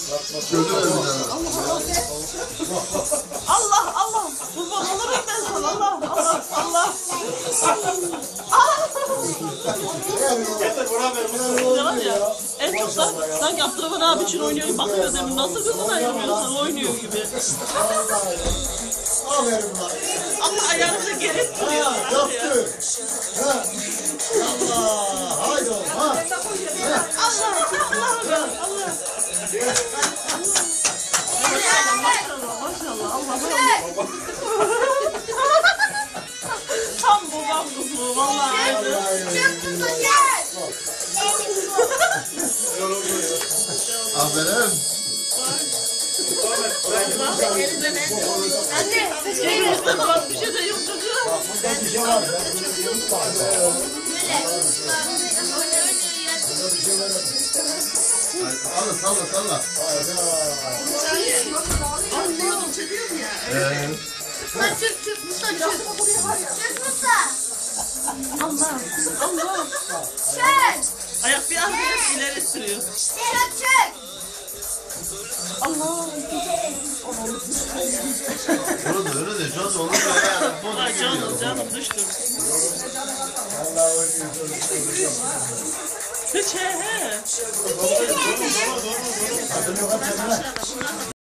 Allah Allah. Kurban olurum ben sana. Allah Allah Allah. Ne var ya? En çok da sanki Abdurrahman abi için oynuyor. Bakıyor demin nasıl kızın ayırmıyorsun oynuyor gibi. Allah ayağını geri tutuyor. Yaptı. Allah. Haydi oğlum. Ha. Allah. Maşallah. Allah. Tam babam kızı. Vallahi. Aferin. Anne, elimizde var bir şey de yok çocuğum. Bir şey var. Salla salla. Anne, çekiyorum ya. Çık Musa çık. Çık Musa. Allah. Çık. Ayak bir arkaya ileri sürüyor. Serhat çık. Allah. Öyle de şu an onu böyle Ay canım düştüm. Hiç he he.